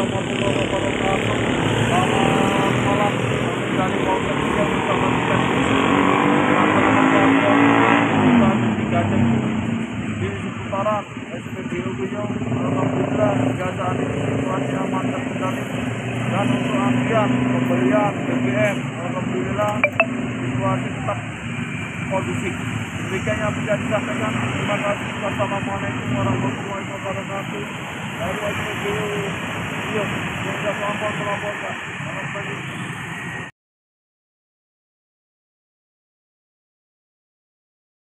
warahmatullahi wabarakatuh. Selamat malam. Kami dari polsek Wiyung bersama dengan di seputaran SPBU Wiyung. Alhamdulillah hingga saat ini situasi aman terkendali. Dan untuk antrian pembelian BBM, alhamdulillah situasi tetap kondusif. Demikian yang bisa disampaikan. Terima kasih. Wassalamualaikum warahmatullahi wabarakatuh. Dari SPBU Wiyung yang sudah melaporkan. Selamat pagi.